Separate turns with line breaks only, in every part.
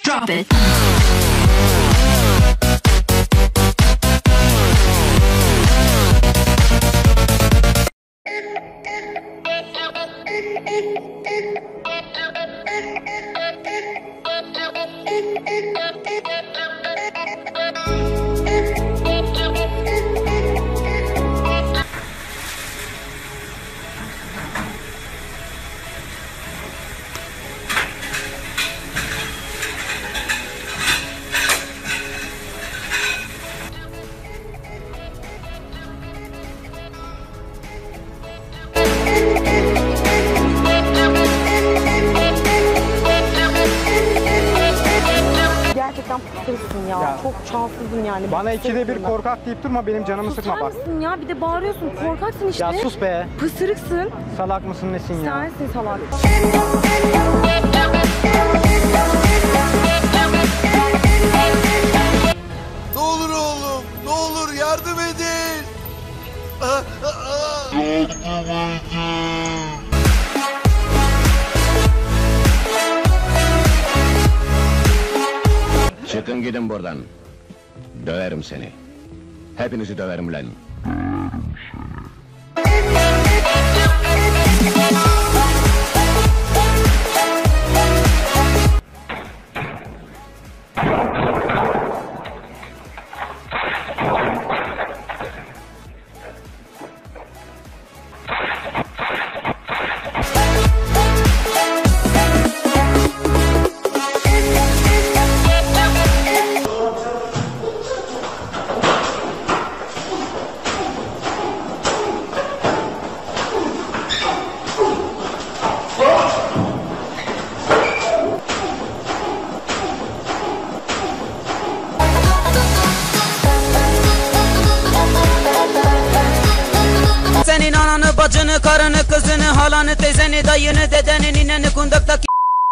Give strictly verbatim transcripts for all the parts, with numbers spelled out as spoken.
Drop it.
Gerçekten pısırsın ya.
Ya.
Çok şanssızım yani.
Bana ikide bir korkak deyip durma, benim canımı sıkma
Susar
bak.
mısın ya? Bir de bağırıyorsun. Korkaksın işte.
Ya sus be.
Pısırıksın.
Salak mısın nesin ya?
Sensin salak.
Ne olur oğlum, ne olur yardım edin.
Çıkın gidin buradan. Döverim seni. Hepinizi döverim lan.
Senin ananı, bacını, karını, kızını, halanı, teyzeni, dayını, dedeni, nineni, kundaktaki...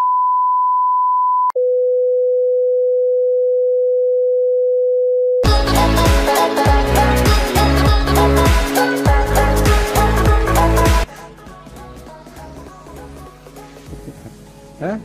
He?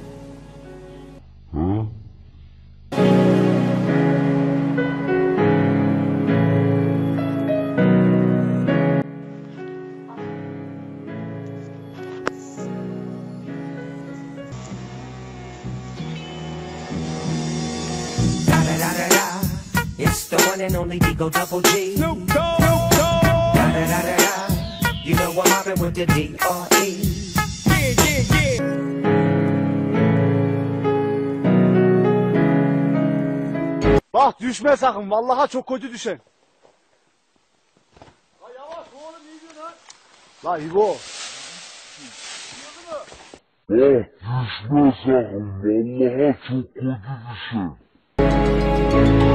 It's the one and only Digo Double G. Snoop Dogg. Da da da da da. You know I'm mobbing with the D R E. Yeah, yeah, yeah.
Bak düşme sakın. Vallahi çok kötü düşen. La yavaş oğlum, iyi gün ha. La İbo.
Bak düşme sakın. Vallahi çok kötü düşer.